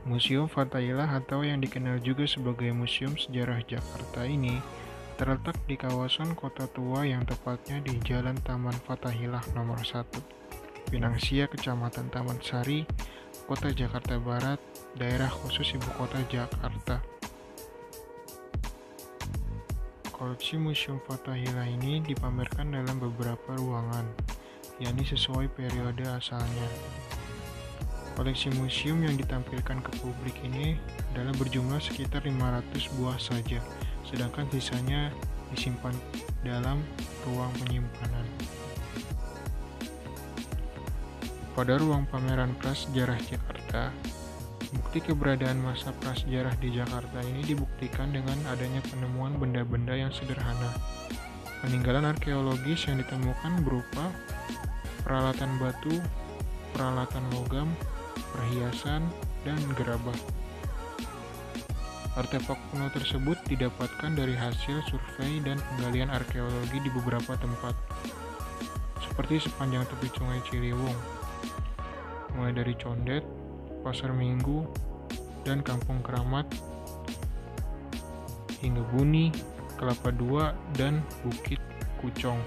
Museum Fathahillah atau yang dikenal juga sebagai Museum Sejarah Jakarta ini terletak di kawasan Kota Tua yang tepatnya di Jalan Taman Fathahillah nomor 1, Pinangsia, Kecamatan Taman Sari, Kota Jakarta Barat, Daerah Khusus Ibu Kota Jakarta. Koleksi Museum Fathahillah ini dipamerkan dalam beberapa ruangan, yakni sesuai periode asalnya. Koleksi museum yang ditampilkan ke publik ini adalah berjumlah sekitar 500 buah saja, sedangkan sisanya disimpan dalam ruang penyimpanan. Pada ruang pameran Prasejarah Jakarta, bukti keberadaan masa prasejarah di Jakarta ini dibuktikan dengan adanya penemuan benda-benda yang sederhana. Peninggalan arkeologis yang ditemukan berupa peralatan batu, peralatan logam, perhiasan, dan gerabah. Artefak kuno tersebut didapatkan dari hasil survei dan penggalian arkeologi di beberapa tempat, seperti sepanjang tepi Sungai Ciliwung, mulai dari Condet, Pasar Minggu, dan Kampung Keramat, hingga Buni, Kelapa II, dan Bukit Kucong.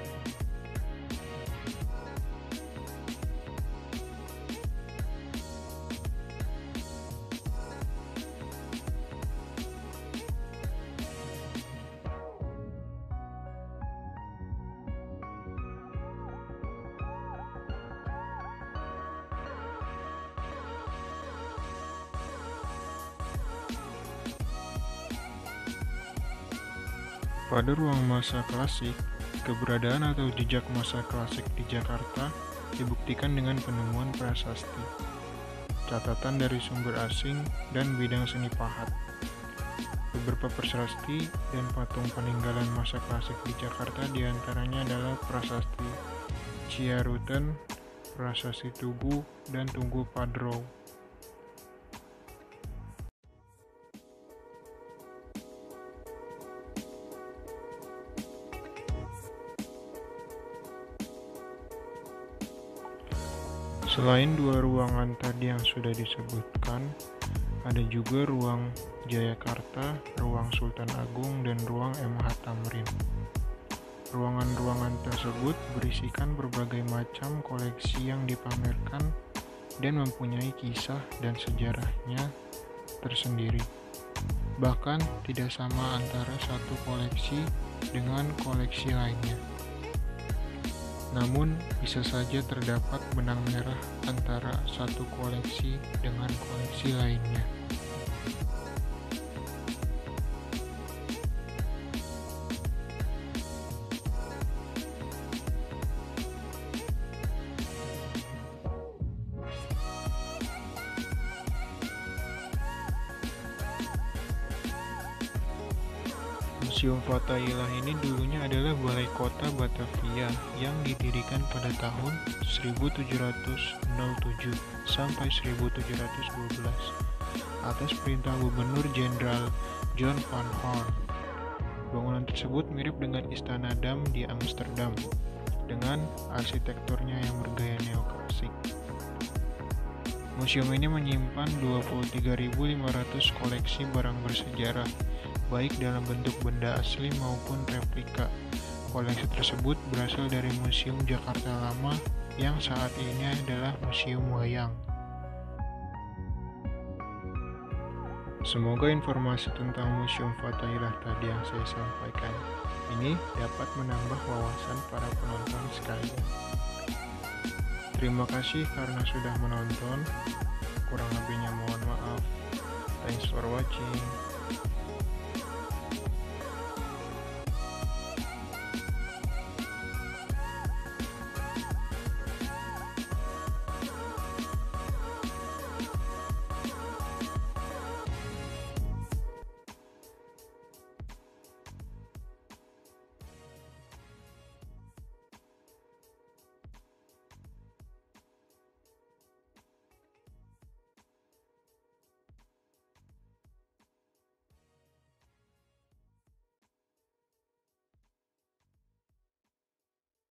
Pada ruang masa klasik, keberadaan atau jejak masa klasik di Jakarta dibuktikan dengan penemuan prasasti, catatan dari sumber asing, dan bidang seni pahat. Beberapa prasasti dan patung peninggalan masa klasik di Jakarta diantaranya adalah Prasasti Ciaruten, Prasasti Tugu, dan Tugu Padrou. Selain dua ruangan tadi yang sudah disebutkan, ada juga ruang Jayakarta, ruang Sultan Agung, dan ruang MH Tamrin. Ruangan-ruangan tersebut berisikan berbagai macam koleksi yang dipamerkan dan mempunyai kisah dan sejarahnya tersendiri. Bahkan tidak sama antara satu koleksi dengan koleksi lainnya. Namun, bisa saja terdapat benang merah antara satu koleksi dengan koleksi lainnya. Museum Fathahillah ini dulunya adalah Balai Kota Batavia yang didirikan pada tahun 1707 sampai 1712 atas perintah Gubernur Jenderal John van Horn. Bangunan tersebut mirip dengan Istana Dam di Amsterdam dengan arsitekturnya yang bergaya neoklasik. Museum ini menyimpan 23.500 koleksi barang bersejarah, baik dalam bentuk benda asli maupun replika. Koleksi tersebut berasal dari Museum Jakarta Lama yang saat ini adalah Museum Wayang. Semoga informasi tentang Museum Fathahillah tadi yang saya sampaikan ini dapat menambah wawasan para penonton sekalian. Terima kasih karena sudah menonton. Kurang lebihnya mohon maaf. Thanks for watching.